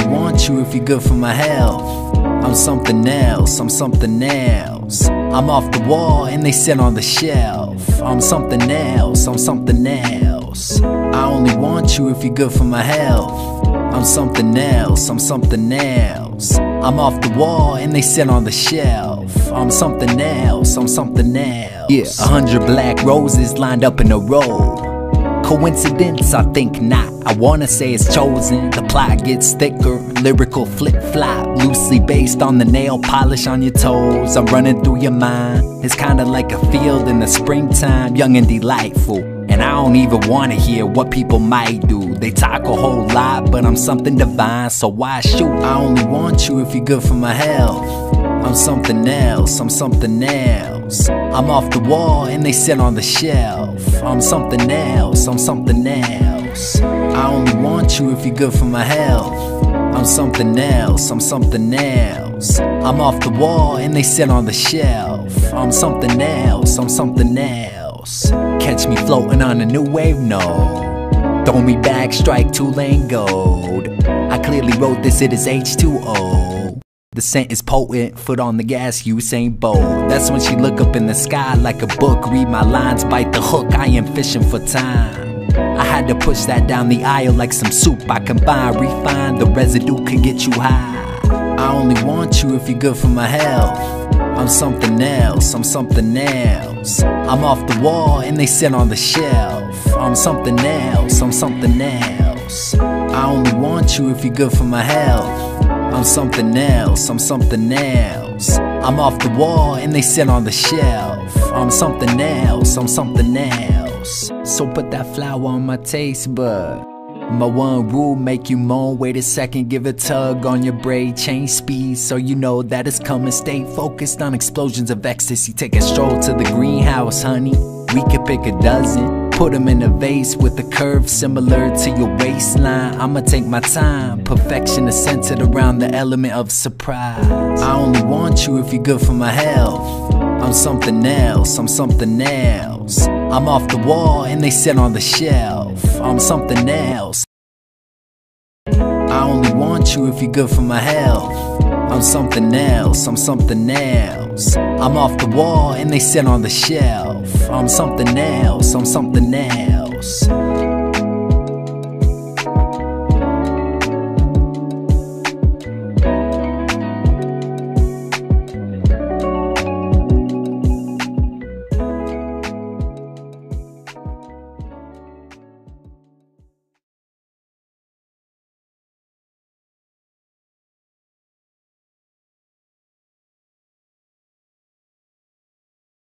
want you if you're good for my health. I'm something else, I'm something else. I'm off the wall and they sit on the shelf. I'm something else, I'm something else. I only want you if you're good for my health. I'm something else, I'm something else. I'm off the wall and they sit on the shelf. I'm something else, I'm something else. Yeah, 100 black roses lined up in a row. Coincidence? I think not. I wanna say it's chosen. The plot gets thicker, lyrical flip-flop, loosely based on the nail polish on your toes. I'm running through your mind. It's kinda like a field in the springtime, young and delightful. And I don't even wanna hear what people might do. They talk a whole lot, but I'm something divine, so why shoot? I only want you if you're good for my health. I'm something else, I'm something else. I'm off the wall and they sit on the shelf. I'm something else, I'm something else. I only want you if you're good for my health. I'm something else, I'm something else. I'm off the wall and they sit on the shelf. I'm something else, I'm something else. Catch me floating on a new wave, no. Throw me back, strike two-lane gold. I clearly wrote this, it is H2O. The scent is potent, foot on the gas, Usain Bolt. That's when she look up in the sky like a book. Read my lines, bite the hook, I am fishing for time. I had to push that down the aisle like some soup. I combine, refine, the residue could get you high. I only want you if you're good for my health. I'm something else, I'm something else. I'm off the wall and they sit on the shelf. I'm something else, I'm something else. I only want you if you're good for my health. I'm something else, I'm something else. I'm off the wall and they sit on the shelf. I'm something else, I'm something else. So put that flower on my taste bud. My one rule, make you moan. Wait a second, give a tug on your braid. Change speed so you know that it's coming. Stay focused on explosions of ecstasy. Take a stroll to the greenhouse, honey. We could pick a dozen. Put them in a vase with a curve similar to your waistline. I'ma take my time. Perfection is centered around the element of surprise. I only want you if you're good for my health. I'm something else, I'm something else. I'm off the wall and they sit on the shelf. I'm something else. I only want you if you're good for my health. I'm something else, I'm something else. I'm off the wall and they sit on the shelf. I'm something else, I'm something else.